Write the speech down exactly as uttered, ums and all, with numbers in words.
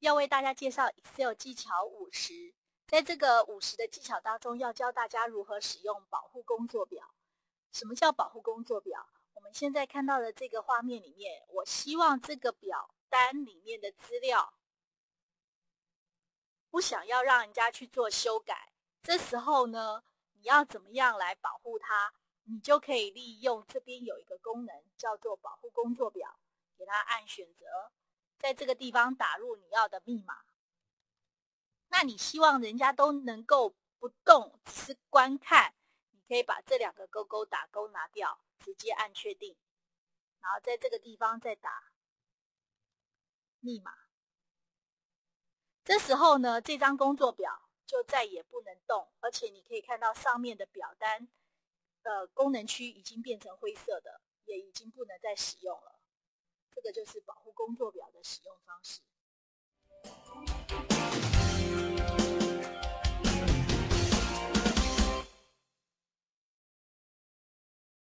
要为大家介绍 Excel 技巧五十。在这个五十的技巧当中，要教大家如何使用保护工作表。什么叫保护工作表？我们现在看到的这个画面里面，我希望这个表单里面的资料不想要让人家去做修改，这时候呢，你要怎么样来保护它？你就可以利用这边有一个功能叫做保护工作表，给它按选择，在这个地方打入你要的密码。那你希望人家都能够不动，只是观看，你可以把这两个勾勾打勾拿掉，直接按确定，然后在这个地方再打密码。这时候呢，这张工作表就再也不能动，而且你可以看到上面的表单呃，功能区已经变成灰色的，也已经不能再使用了。这个就是保护工作表的使用方式。